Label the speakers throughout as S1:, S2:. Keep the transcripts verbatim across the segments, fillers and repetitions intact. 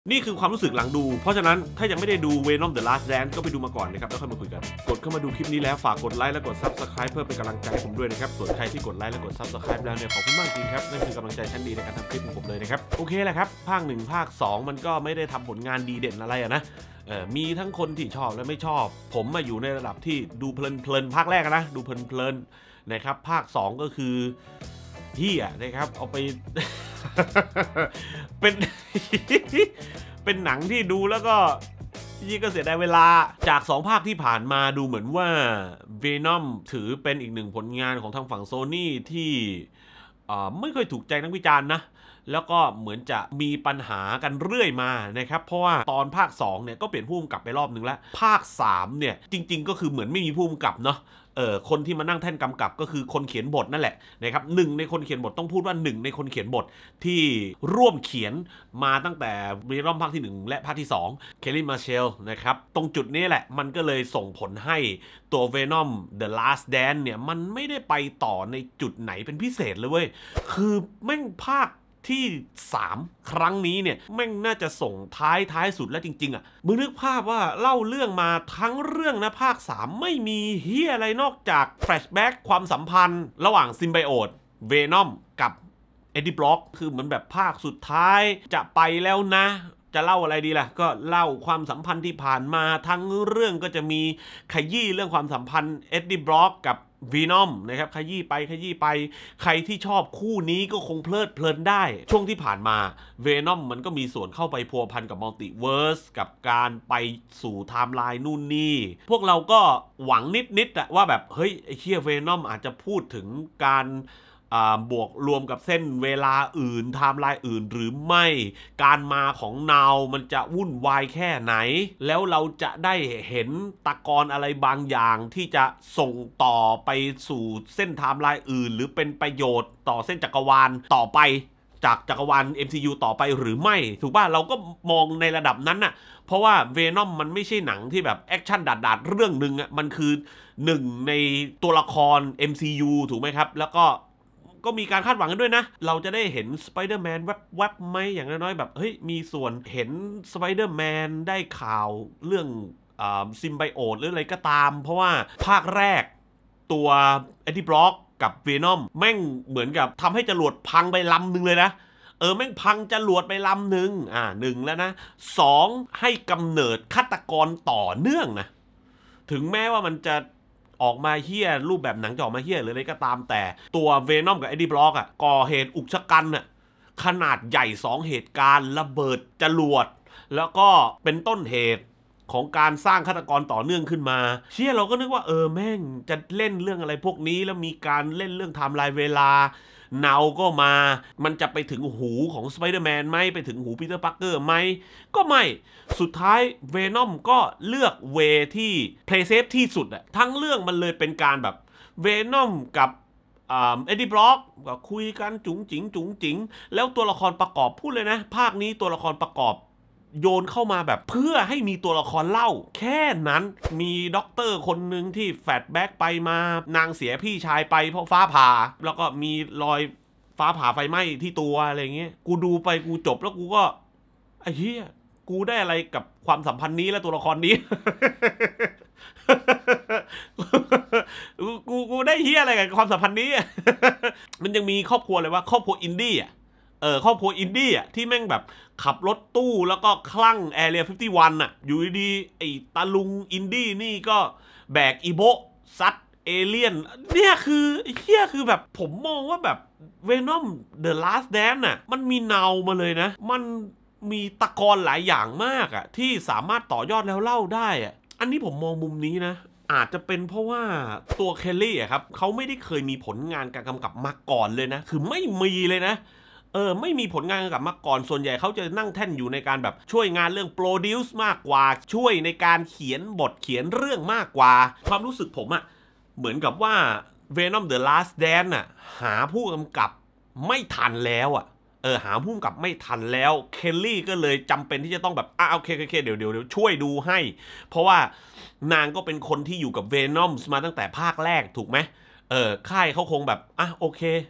S1: นี่คือความรู้สึกหลังดูเพราะฉะนั้นถ้ายังไม่ได้ดู Venom The Last Dance ก็ไปดูมาก่อนนะครับแล้วค่อยมาคุยกันกดเข้ามาดูคลิปนี้แล้วฝากกดไลค์และกด Subscribe เพื่อเป็นกำลังใจผมด้วยนะครับส่วนใครที่กดไลค์และกด Subscribe แล้วเนี่ยขอบคุณมากจริงครับนั่นคือกำลังใจชั้นดีในการทำคลิปของผมเลยนะครับโอเคแหละครับภาคหนึ่งภาคสองมันก็ไม่ได้ทำผลงานดีเด่นอะไรอะนะเออมีทั้งคนที่ชอบและไม่ชอบผมมาอยู่ในระดับที่ดูเพลินๆภาคแรกนะดูเพลินๆนะครับภาคสองก็คือเฮียนะครับเอาไป เป็น เป็นหนังที่ดูแล้วก็ยี่ก็เสียดายเวลาจากสองภาคที่ผ่านมาดูเหมือนว่า Venom ถือเป็นอีกหนึ่งผลงานของทางฝั่ง Sony ที่ไม่ค่อยถูกใจนักวิจารณ์นะแล้วก็เหมือนจะมีปัญหากันเรื่อยมานะครับเพราะว่าตอนภาคสองเนี่ยก็เปลี่ยนผู้กำกับไปรอบนึงแล้วภาคสามเนี่ยจริงๆก็คือเหมือนไม่มีผู้กำกับเนาะเออคนที่มานั่งแท่นกำกับก็คือคนเขียนบทนั่นแหละนะครับหนึ่งในคนเขียนบทต้องพูดว่าหนึ่งในคนเขียนบทที่ร่วมเขียนมาตั้งแต่วีรอมภาคที่หนึ่งและภาคที่สองเคลลี่มาเชลนะครับตรงจุดนี้แหละมันก็เลยส่งผลให้ตัว Venom The Last Dance เนี่ยมันไม่ได้ไปต่อในจุดไหนเป็นพิเศษเลยเว้ยคือแม่งภาคที่สามครั้งนี้เนี่ยแม่งน่าจะส่งท้ายท้ายสุดแล้วจริงๆอ่ะมึงนึกภาพว่าเล่าเรื่องมาทั้งเรื่องนะภาคสามไม่มีเฮียอะไรนอกจากแฟลชแบ็กความสัมพันธ์ระหว่างซิมไบโอตเวนอมกับเอ็ดดี้บล็อกคือเหมือนแบบภาคสุดท้ายจะไปแล้วนะจะเล่าอะไรดีล่ะก็เล่าความสัมพันธ์ที่ผ่านมาทั้งเรื่องก็จะมีขยี้เรื่องความสัมพันธ์เอ็ดดี้บล็อกกับวีนอมนะครับขยี้ไปขยี้ไปใครที่ชอบคู่นี้ก็คงเพลิดเพลินได้ช่วงที่ผ่านมาเวนอมมันก็มีส่วนเข้าไปพัวพันกับมัลติเวิร์สกับการไปสู่ไทม์ไลน์นู่นนี่พวกเราก็หวังนิดๆอะว่าแบบเฮ้ยไอ้เคียเวนอมอาจจะพูดถึงการบวกรวมกับเส้นเวลาอื่นไทม์ไลน์อื่นหรือไม่การมาของนาวมันจะวุ่นวายแค่ไหนแล้วเราจะได้เห็นตะกอนอะไรบางอย่างที่จะส่งต่อไปสู่เส้นไทม์ไลน์อื่นหรือเป็นประโยชน์ต่อเส้นจักรวาลต่อไปจากจักรวาล เอ็ม ซี ยู ต่อไปหรือไม่ถูกป่ะเราก็มองในระดับนั้นน่ะเพราะว่า Venom มันไม่ใช่หนังที่แบบแอคชั่นดาดๆเรื่องนึงอ่ะมันคือหนึ่งในตัวละคร เอ็ม ซี ยู ถูกไหมครับแล้วก็ก็มีการคาดหวังกันด้วยนะเราจะได้เห็นสไปเดอร์แมนแวบๆไหมอย่างน้อยๆแบบเฮ้ยมีส่วนเห็นสไปเดอร์แมนได้ข่าวเรื่องซิมไบโอตหรืออะไรก็ตามเพราะว่าภาคแรกตัวเอ็ดดี้บล็อกกับเวนอมแม่งเหมือนกับทำให้จรวดพังไปลำหนึ่งเลยนะเออแม่งพังจรวดไปลำหนึ่งอ่าหนึ่งแล้วนะสองให้กำเนิดฆาตกรต่อเนื่องนะถึงแม้ว่ามันจะออกมาเฮี้ยรูปแบบหนังจะออกมาเฮี้ยหรืออะไรก็ตามแต่ตัวเวนอมกับเอ็ดดี้บล็อกอ่ะก่อเหตุอุกชะกันอ่ะขนาดใหญ่สองเหตุการณ์ระเบิดจรวดแล้วก็เป็นต้นเหตุของการสร้างฆาตกรต่อเนื่องขึ้นมาเชี่ยเราก็นึกว่าเออแม่งจะเล่นเรื่องอะไรพวกนี้แล้วมีการเล่นเรื่องไทม์ไลน์เวลาเนาก็มามันจะไปถึงหูของสไปเดอร์แมนไหมไปถึงหูปีเตอร์ปาร์เกอร์ไหมก็ไม่สุดท้ายเวนอมก็เลือกเวที่เพลย์เซฟที่สุดอะทั้งเรื่องมันเลยเป็นการแบบเวนอมกับเอ็ดดี้บล็อกก็คุยกันจุ๋งจิ๋งจุ๋งจิ๋งแล้วตัวละครประกอบพูดเลยนะภาคนี้ตัวละครประกอบโยนเข้ามาแบบเพื่อให้มีตัวละครเล่าแค่นั้นมีด็อกเตอร์คนหนึ่งที่แฟลชแบ็กไปมานางเสียพี่ชายไปเพราะฟ้าผ่าแล้วก็มีรอยฟ้าผ่าไฟไหม้ที่ตัวอะไรเงี้ยกูดูไปกูจบแล้วกูก็ไอ้เหี้ยกูได้อะไรกับความสัมพันธ์นี้และตัวละครนี้ กูกูได้เหี้ยอะไรกับความสัมพันธ์นี้ มันยังมีครอบครัวเลยว่าครอบครัวอินดี้อ่ะเออครอบครัวอินดี้อ่ะที่แม่งแบบขับรถตู้แล้วก็คลั่งแอเรียห้าสิบเอ็ดอ่ะอยู่ดีไอ้ตาลุงอินดี้นี่ก็แบกอีโบซัดเอเลี่ยนเนี่ยคือไอ้เหี้ยคือแบบผมมองว่าแบบ Venom The Last Dance น่ะมันมีเนามาเลยนะมันมีตะกอนหลายอย่างมากอ่ะที่สามารถต่อยอดแล้วเล่าได้อ่ะอันนี้ผมมองมุมนี้นะอาจจะเป็นเพราะว่าตัวเคลลี่อะครับเขาไม่ได้เคยมีผลงานการกำกับมาก่อนเลยนะคือไม่มีเลยนะเออไม่มีผลงานกำกับมาก่อนส่วนใหญ่เขาจะนั่งแท่นอยู่ในการแบบช่วยงานเรื่องโปรดิวซ์มากกว่าช่วยในการเขียนบทเขียนเรื่องมากกว่าความรู้สึกผมอะเหมือนกับว่า Venom The Last Dance น่ะหาผู้กำกับไม่ทันแล้วอะเออหาผู้กำกับไม่ทันแล้วเคลลี่ก็เลยจำเป็นที่จะต้องแบบอ่ะโอเคโอเคเดี๋ยวเดี๋ยวเดี๋ยวช่วยดูให้เพราะว่านางก็เป็นคนที่อยู่กับ Venom มาตั้งแต่ภาคแรกถูกไหมเออค่ายเขาคงแบบอ่ะโอเค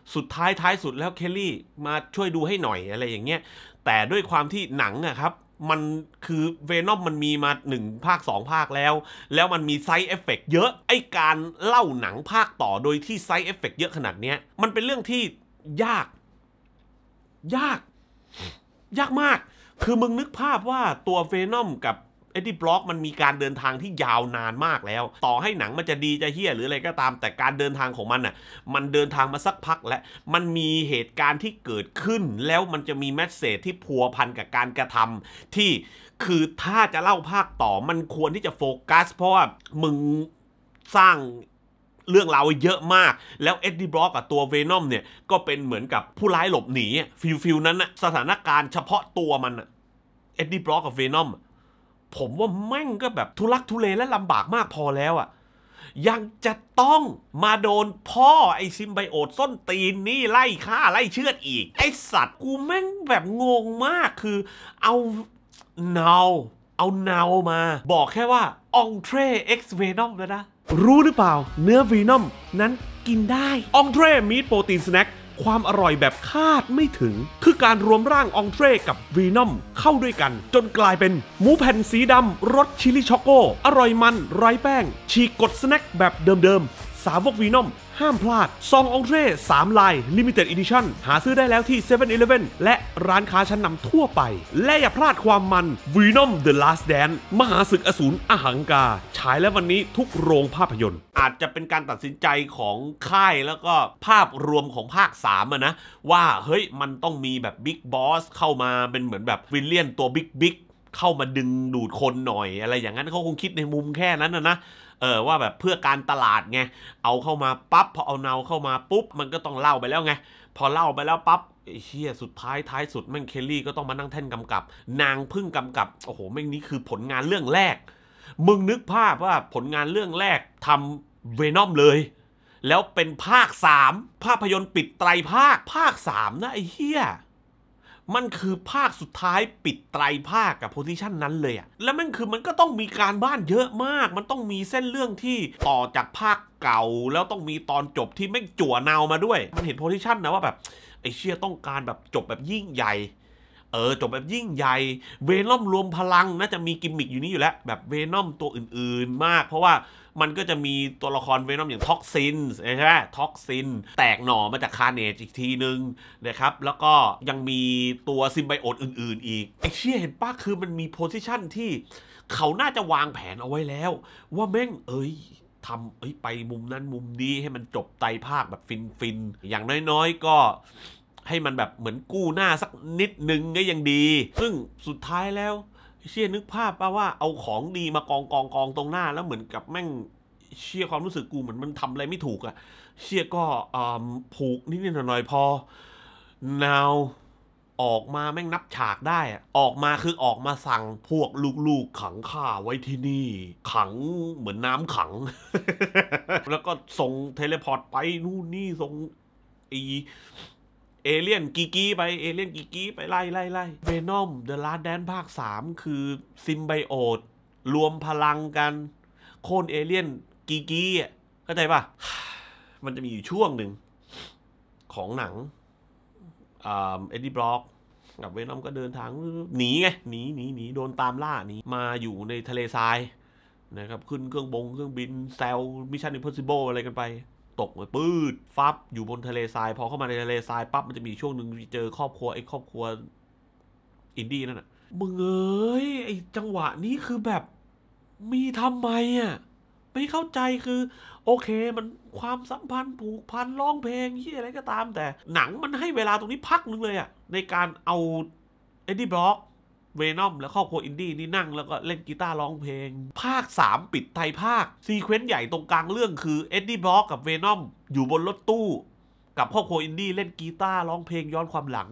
S1: สุดท้ายท้ายสุดแล้วเคลลี่มาช่วยดูให้หน่อยอะไรอย่างเงี้ยแต่ด้วยความที่หนังอะครับมันคือเวนอมมันมีมาหนึ่งภาคสองภาคแล้วแล้วมันมีไซด์เอฟเฟกต์เยอะไอการเล่าหนังภาคต่อโดยที่ไซด์เอฟเฟกต์เยอะขนาดเนี้ยมันเป็นเรื่องที่ยากยากยากมากคือมึงนึกภาพว่าตัวเวนอมกับเอ็ดดี้บล็อกมันมีการเดินทางที่ยาวนานมากแล้วต่อให้หนังมันจะดีจะเฮี้ยหรืออะไรก็ตามแต่การเดินทางของมันอ่ะมันเดินทางมาสักพักแล้วมันมีเหตุการณ์ที่เกิดขึ้นแล้วมันจะมีแมสเสจที่พัวพันกับการกระทำที่คือถ้าจะเล่าภาคต่อมันควรที่จะโฟกัสเพราะว่ามึงสร้างเรื่องราวเยอะมากแล้วเอ็ดดี้บล็อกกับตัวเวนอมเนี่ยก็เป็นเหมือนกับผู้ร้ายหลบหนีฟิลฟิลนั้นนะสถานการณ์เฉพาะตัวมันเอ็ดดี้บล็อกกับเวนอมผมว่าแม่งก็แบบทุลักทุเลและลำบากมากพอแล้วอ่ะยังจะต้องมาโดนพ่อไอซิมไบโอตส้นตีนนี่ไล่ฆ่าไล่เชือดอีกไอสัตว์กูแม่งแบบงงมากคือเอาเนาเอาเนามาบอกแค่ว่าองเทรเอ็กซ์เวนอมแล้วนะรู้หรือเปล่าเนื้อวีนอมนั้นกินได้องเทรมีทโปรตีนสแน็คความอร่อยแบบคาดไม่ถึงคือการรวมร่างองเทรกับวีนอมเข้าด้วยกันจนกลายเป็นหมูแผ่นสีดำรสชิลลี่ช็อกโกอร่อยมันไร้แป้งฉีกกดสแน็คแบบเดิมๆสาวกวีนอมห้ามพลาดซององเทรสามลาย Limited Edition หาซื้อได้แล้วที่ เซเว่น อีเลฟเว่น และร้านค้าชั้นนำทั่วไปและอย่าพลาดความมัน Venom The Last Dance มหาศึกอสูรอหังกาฉายแล้ววันนี้ทุกโรงภาพยนตร์อาจจะเป็นการตัดสินใจของค่ายแล้วก็ภาพรวมของภาคสามอะนะว่าเฮ้ยมันต้องมีแบบบิ๊กบอสเข้ามาเป็นเหมือนแบบวิลเลียนตัวบิ๊กบิ๊กเข้ามาดึงดูดคนหน่อยอะไรอย่างนั้นเขาคงคิดในมุมแค่นั้นนะนะเออว่าแบบเพื่อการตลาดไงเอาเข้ามาปั๊บพอเอาเนาเข้ามาปุ๊บมันก็ต้องเล่าไปแล้วไงพอเล่าไปแล้วปั๊บเฮียสุดท้ายท้ายสุดแม่งเคลลี่ก็ต้องมานั่งแท่นกำกับนางพึ่งกำกับโอ้โหแม่งนี้คือผลงานเรื่องแรกมึงนึกภาพว่าผลงานเรื่องแรกทำเวนอมเลยแล้วเป็นภาคสามภาพยนตร์ปิดไตรภาคภาคสามนะไอ้เฮียมันคือภาคสุดท้ายปิดไตรภาคกับโพซิชันนั้นเลยอะแล้วมันคือมันก็ต้องมีการบ้านเยอะมากมันต้องมีเส้นเรื่องที่ต่อจากภาคเก่าแล้วต้องมีตอนจบที่ไม่จั่วเนามาด้วยมันเห็นโพซิชันนะว่าแบบไอ้เชี่ยต้องการแบบจบแบบยิ่งใหญ่เออจบแบบยิ่งใหญ่เวนอมรวมพลังน่าจะมีกิมมิคอยู่นี่อยู่แล้วแบบเวนอมตัวอื่นๆมากเพราะว่ามันก็จะมีตัวละครเวนอมอย่างท็อกซินใช่ไหมท็อกซินแตกหน่อมาจากคาร์เนจอีกทีนึงนะครับแล้วก็ยังมีตัวซิมไบโอตอื่นๆอีกไอ้เชี่ยเห็นป้าคือมันมีโพซิชันที่เขาน่าจะวางแผนเอาไว้แล้วว่าแม่งเอ้ยทำเอ้ยไปมุมนั้นมุมนี้ให้มันจบไตรภาคแบบฟินๆอย่างน้อยๆก็ให้มันแบบเหมือนกู้หน้าสักนิดนึงก็ยังดีซึ่งสุดท้ายแล้วเชี่ยนึกภาพป่ะว่าเอาของดีมากองกองกองตรงหน้าแล้วเหมือนกับแม่งเชี่ยความรู้สึกกูเหมือนมันทำอะไรไม่ถูกอะเชี่ยก็ผูกนิดๆหน่อยๆพอนาวออกมาแม่งนับฉากได้อะออกมาคือออกมาสั่งพวกลูกๆขังข้าไว้ที่นี่ขังเหมือนน้ำขัง แล้วก็ส่งเทเลพอร์ตไปนู่นนี่ส่งอีเอเลี่ยนกีกีไปเอเลี่ยนกีกีไปไล่ไล่ไล่เวนอมเดอะลาสต์แดนซ์ภาคสามคือซิมไบโอตรวมพลังกันโค่นเอเลี่ยนกีกีอ่ะเข้าใจป่ะ มันจะมีอยู่ช่วงหนึ่งของหนังอ่าเอ็ดดี้บล็อกกับเวนอมก็เดินทางหนีไงหนีหนีหนีโดนตามล่าหนีมาอยู่ในทะเลทรายนะครับขึ้นเครื่องบงเครื่องบินแซลมิชชั่นอิมพอสซิเบิลอะไรกันไปตกไปปื้ดฟับอยู่บนทะเลทรายพอเข้ามาในทะเลทรายปั๊บมันจะมีช่วงหนึ่งเจอครอบครัวไอ้ครอบครัวอินดี้นั่นน่ะมึงเอ้ยไอ้จังหวะนี้คือแบบมีทำไมอ่ะไม่เข้าใจคือโอเคมันความสัมพันธ์ผูกพันร้องเพลงที่อะไรก็ตามแต่หนังมันให้เวลาตรงนี้พักนึงเลยอ่ะในการเอาเอ็ดดี้บล็อกเวนอมและครอบครัวอินดี้นี่นั่งแล้วก็เล่นกีตาร์ร้องเพลงภาคสามปิดไทยภาคซีเควนต์ใหญ่ตรงกลางเรื่องคือเอ็ดดี้บล็อกกับเวนอมอยู่บนรถตู้กับครอบครัวอินดี้เล่นกีตาร์ร้องเพลงย้อนความหลัง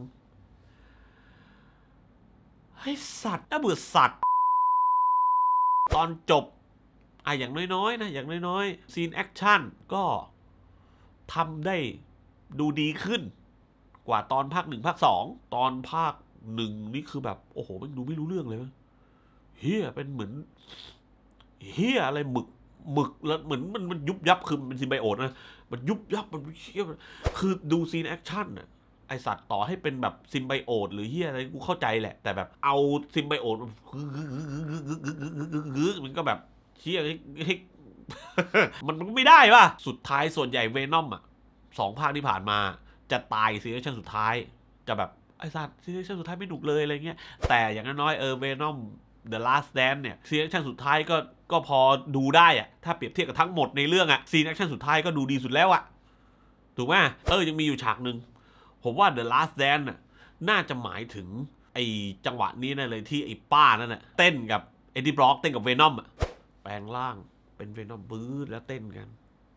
S1: ให้สัตว์น่าเบื่อสัตว์ตอนจบอ่ะอย่างน้อยๆนะอย่างน้อยๆซีนแอคชั่นก็ทำได้ดูดีขึ้นกว่าตอนภาคหนึ่งภาคสองตอนภาคหนึ่งนี่คือแบบโอ้โหมันดูไม่รู้เรื่องเลยมั้ยเฮียเป็นเหมือนเฮียอะไรหมึกหมึกแล้วเหมือนมันมันยุบยับคือมันซิมไบโอตนะมันยุบยับมันเชี่ยคือดูซีนแอคชั่นอะไอสัตว์ต่อให้เป็นแบบซิมไบโอตหรือเฮียอะไรกูเข้าใจแหละแต่แบบเอาซิมไบโอตมันก็แบบเชี่ยมันก็ไม่ได้ป่ะสุดท้ายส่วนใหญ่เวนอมอ่ะสองภาคที่ผ่านมาจะตายซีซั่นสุดท้ายจะแบบไอสัตว์ซีซั่นสุดท้ายไม่ดุเลยอะไรเงี้ยแต่อย่างน้อยเออเวนอม The Last Dance เนี่ยซีซั่นสุดท้ายก็ก็พอดูได้อะถ้าเปรียบเทียบกับทั้งหมดในเรื่องอะซีนแอคชั่นสุดท้ายก็ดูดีสุดแล้วอะถูกไหมเออยังมีอยู่ฉากหนึ่งผมว่า The Last Dance น่ะน่าจะหมายถึงไอจังหวะนี้นั่นเลยที่ไอป้านั่นน่ะเต้นกับเอ็ดดี้บล็อกเต้นกับเวนอมอะแปลงร่างเป็นเวนอมบื้อแล้วเต้นกัน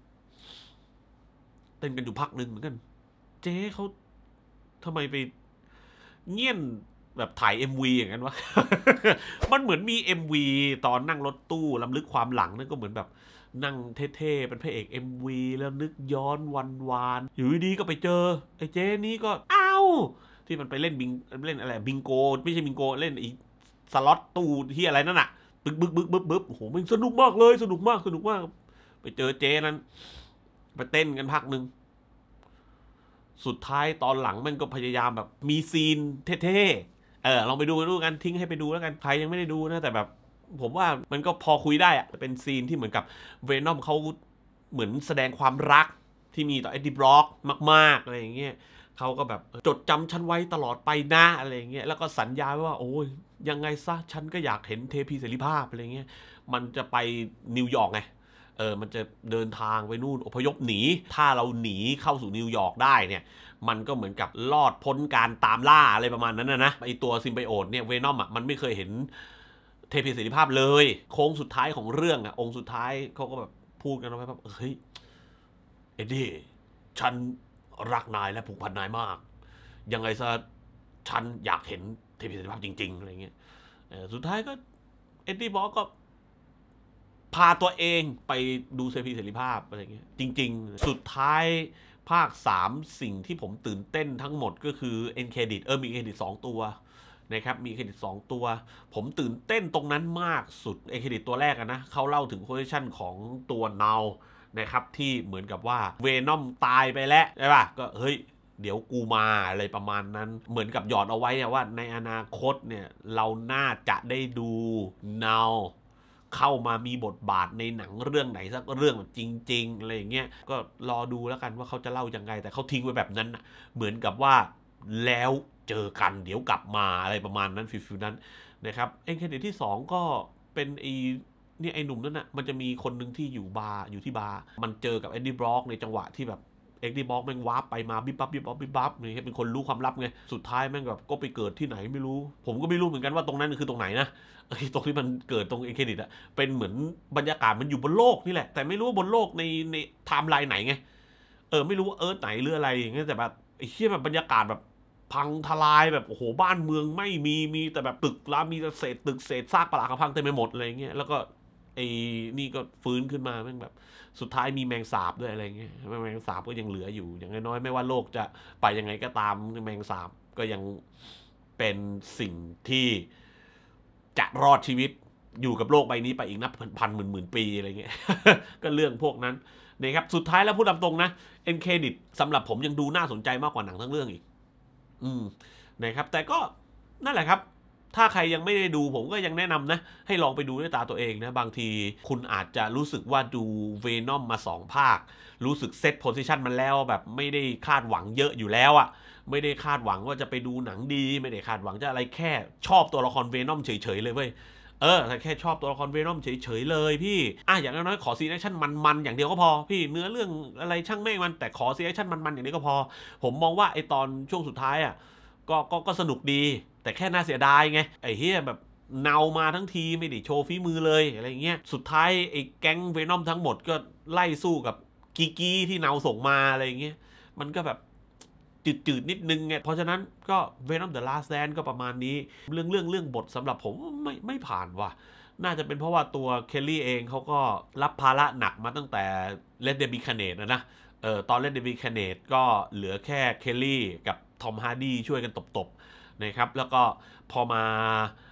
S1: เต้นกันอยู่พักหนึ่งเหมือนกันเจ๊เขาทำไมไปเงี่ยนแบบถ่าย เอ็ม วี อย่างนั้นวะ มันเหมือนมี เอ็ม วี ตอนนั่งรถตู้ล้ำลึกความหลังนั่นก็เหมือนแบบนั่งเท่ๆเป็นพระเอก เอ็ม วี แล้วนึกย้อนวันวานอยู่ดีก็ไปเจอไอ้เจ๊นี้ก็อ้าวที่มันไปเล่นบิงเล่นอะไรบิงโกไม่ใช่บิงโกเล่นอีสล็อตตู้ที่อะไรนั่นน่ะบึกบึกบึกบึกบึกโอ้โหมันสนุกมากเลยสนุกมากสนุกมากไปเจอเจ๊นั้นไปเต้นกันพักหนึ่งสุดท้ายตอนหลังมันก็พยายามแบบมีซีนเท่ๆเออลองไปดูดูกันทิ้งให้ไปดูแล้วกันใครยังไม่ได้ดูนะแต่แบบผมว่ามันก็พอคุยได้อะเป็นซีนที่เหมือนกับเวนอมเขาเหมือนแสดงความรักที่มีต่อเอ็ดดี้บล็อกมากๆอะไรอย่างเงี้ยเขาก็แบบจดจำฉันไว้ตลอดไปนะอะไรอย่างเงี้ยแล้วก็สัญญาว่าโอ้ยยังไงซะฉันก็อยากเห็นเทพีเสรีภาพอะไรเงี้ยมันจะไปนิวยอร์กไงเออมันจะเดินทางไปนู่นอพยพหนีถ้าเราหนีเข้าสู่นิวยอร์กได้เนี่ยมันก็เหมือนกับรอดพ้นการตามล่าอะไรประมาณนั้นนะนะไอตัวซิมไบโอตเนี่ยเวนอมอ่ะมันไม่เคยเห็นเทพีเสรีภาพเลยโค้งสุดท้ายของเรื่องอ่ะองค์สุดท้ายเขาก็แบบพูดกันไว้แบบเฮ้ยเอ็ดดี้ฉันรักนายและผูกพันนายมากยังไงซะฉันอยากเห็นเทพีเสรีภาพจริงๆอะไรเงี้ยสุดท้ายก็เอ็ดดี้บล็อกก็พาตัวเองไปดูเทพีเสรีภาพอะไรเงี้ยจริงๆสุดท้ายภาคสามสิ่งที่ผมตื่นเต้นทั้งหมดก็คือเอ็นเครดิตเออมีเครดิตสองตัวนะครับมีเครดิตสองตัวผมตื่นเต้นตรงนั้นมากสุดเอ็นเครดิตตัวแรกนะเขาเล่าถึงโพซิชันของตัวเนานะครับที่เหมือนกับว่าเวนอมตายไปแล้วใช่ป่ะก็เฮ้ยเดี๋ยวกูมาอะไรประมาณนั้นเหมือนกับหยอดเอาไว้ว่าในอนาคตเนี่ยเราน่าจะได้ดูเนาเข้ามามีบทบาทในหนังเรื่องไหนสักเรื่องแบบจริงๆอะไรอย่างเงี้ยก็รอดูแล้วกันว่าเขาจะเล่ายังไงแต่เขาทิ้งไว้แบบนั้นนะเหมือนกับว่าแล้วเจอกันเดี๋ยวกลับมาอะไรประมาณนั้นฟิลๆนั้นนะครับเอ็นเครดิตที่สองก็เป็นไอ้นี่ไอ้หนุ่มนั่นน่ะมันจะมีคนหนึ่งที่อยู่บาร์อยู่ที่บาร์มันเจอกับเอ็ดดี้บล็อกในจังหวะที่แบบเอ็ดดี้บล็อกแม่งวาร์ปไปมาบิ๊บปั๊บบิ๊บปั๊บบิ๊บปั๊บนี่เป็นคนรู้ความลับไงสุดท้ายแม่งแบบก็ไปเกิดที่ไหนไม่รู้ผมก็ไม่รู้เหมือนกันว่าตรงนั้นคือตรงไหนนะไอ้ตรงที่มันเกิดตรงเอ็นเครดิตอะเป็นเหมือนบรรยากาศมันอยู่บนโลกนี่แหละแต่ไม่รู้ว่าบนโลกในในไทม์ไลน์ไหนไงเออไม่รู้ว่าเอิร์ธไหนหรืออะไรอย่างเงี้ยแต่แบบไอ้เหี้ยแบบบรรยากาศแบบพังทลายแบบโอ้โหบ้านเมืองไม่มีมีแต่แบบตึกร้ามีแต่เศษตึกเศษซากปรักหักพังเต็มไปหมดอะไรเงี้ยแล้วก็ไอ้นี่ก็ฟื้นขึ้นมาแม่งแบบสุดท้ายมีแมงสาบด้วยอะไรเงี้ยแมงสาบก็ยังเหลืออยู่อย่างน้อยไม่ว่าโลกจะไปยังไงก็ตามแมงสาบก็ยังเป็นสิ่งที่จะรอดชีวิตอยู่กับโลกใบนี้ไปอีกนับพันหมื่นหมื่นปีอะไรเงี้ย ก็เรื่องพวกนั้นนะครับสุดท้ายแล้วพูดตามตรงนะเอ็นเครดิตสำหรับผมยังดูน่าสนใจมากกว่าหนังทั้งเรื่องอีกอืมนะครับแต่ก็นั่นแหละครับถ้าใครยังไม่ได้ดูผมก็ยังแนะนำนะให้ลองไปดูด้วยตาตัวเองนะบางทีคุณอาจจะรู้สึกว่าดูเวนอมมาสองภาครู้สึกเซตโพซิชันมันแล้วแบบไม่ได้คาดหวังเยอะอยู่แล้วอะไม่ได้คาดหวังว่าจะไปดูหนังดีไม่ได้คาดหวังจะอะไรแค่ชอบตัวละครเวนอมเฉยๆเลยเว้ยเออแต่แค่ชอบตัวละครเวนอมเฉยๆเลยพี่อ่ะอย่างน้อยๆขอซีนแอคชั่นมันๆอย่างเดียวก็พอพี่เนื้อเรื่องอะไรช่างแม่งมันแต่ขอซีนแอคชั่นมันๆอย่างนี้ก็พอผมมองว่าไอตอนช่วงสุดท้ายอ่ะก็ก็ก็สนุกดีแต่แค่น่าเสียดายไงไอ้เฮียแบบเนามาทั้งทีไม่ได้โชว์ฝีมือเลยอะไรเงี้ยสุดท้ายไอ้แก๊งเวนอมทั้งหมดก็ไล่สู้กับกีกี้ที่เนาส่งมาอะไรเงี้ยมันก็แบบจืดๆนิดนึงไงเพราะฉะนั้นก็ Venom The Last Dance ก็ประมาณนี้เรื่องเรื่องเรื่องบทสำหรับผมไม่ไม่ผ่านว่ะน่าจะเป็นเพราะว่าตัวเคลลี่เองเขาก็รับภาระหนักมาตั้งแต่ Let There Be Carnage นะนะเออตอน Let There Be Carnage ก็เหลือแค่เคลลี่กับทอมฮาร์ดี้ช่วยกันตบๆนะครับแล้วก็พอมา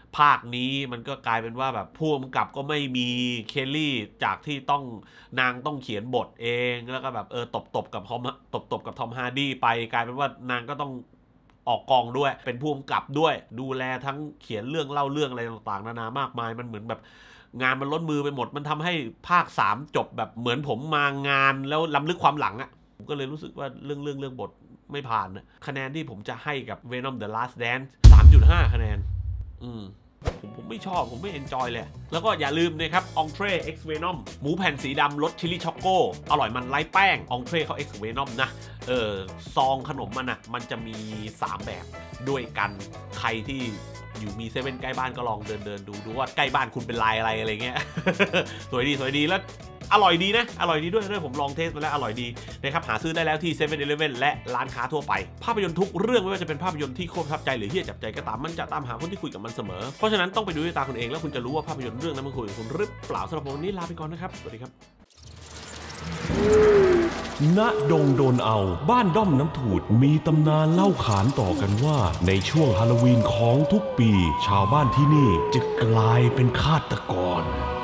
S1: ภาคนี้มันก็กลายเป็นว่าแบบผู้กำกับก็ไม่มีเคลลี่จากที่ต้องนางต้องเขียนบทเองแล้วก็แบบเออตบตบกับทอมตบตบกับทอมฮาร์ดี้ไปกลายเป็นว่านางก็ต้องออกกองด้วยเป็นผู้กำกับด้วยดูแลทั้งเขียนเรื่องเล่าเรื่องอะไรต่างๆนานามากมายมันเหมือนแบบงานมันล้นมือไปหมดมันทำให้ภาคสามจบแบบเหมือนผมมางานแล้วล้ำลึกความหลังอะผมก็เลยรู้สึกว่าเรื่องเรื่องเรื่องบทไม่ผ่านนะคะแนนที่ผมจะให้กับ Venom The Last Dance สามจุดห้า คะแนนอืมผมผมไม่ชอบผมไม่เอนจอยเลยแล้วก็อย่าลืมนะครับ Entree X Venom หมูแผ่นสีดำรสชิลลี่ช็อกโกอร่อยมันไร้แป้ง Entree เขา X Venom นะเออซองขนมมันอะมันจะมีสามแบบด้วยกันใครที่อยู่มีเซเว่นใกล้บ้านก็ลองเดินเดินดูดูว่าใกล้บ้านคุณเป็นลายอะไรอะไรเงี้ย สวยดีสวยดีแล้วอร่อยดีนะอร่อยดีด้วยด้วยผมลองเทสมาแล้วอร่อยดีนะครับหาซื้อได้แล้วที่ เซเว่น อีเลฟเว่น และร้านค้าทั่วไปภาพยนตร์ทุกเรื่องไม่ว่าจะเป็นภาพยนตร์ที่โคตรประทับใจหรือที่จับใจก็ตามมันจะตามหาคนที่คุยกับมันเสมอเพราะฉะนั้นต้องไปดูด้วยตาคุณเองแล้วคุณจะรู้ว่าภาพยนตร์เรื่องนั้นมันคุยกับคุณหรือเปล่าสำหรับวันนี้ลาไปก่อนนะครับสวัสดีครับ
S2: ณดงโดนเอาบ้านด้อมน้ำถูดมีตำนานเล่าขานต่อกันว่าในช่วงฮาโลวีนของทุกปีชาวบ้านที่นี่จะกลายเป็นฆาตกร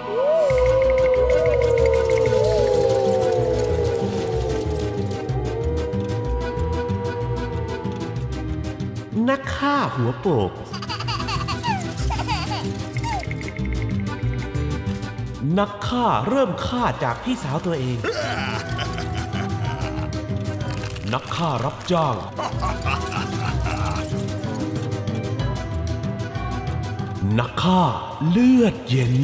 S2: นักฆ่าหัวโปกนักฆ่าเริ่มฆ่าจากพี่สาวตัวเองนักฆ่ารับจ้างนักฆ่าเลือดเย็น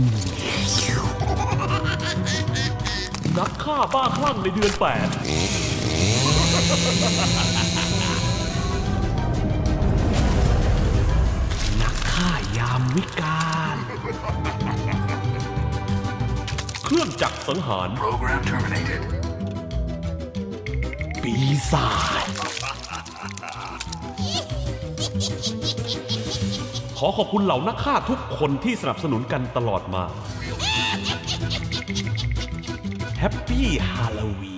S2: นักฆ่าบ้าคลั่งในเดือนแปดนักฆ่ายามวิกาลเครื่องจักรสังหาร Program terminated ปีศาจขอขอบคุณเหล่านักฆ่าทุกคนที่สนับสนุนกันตลอดมา Happy Halloween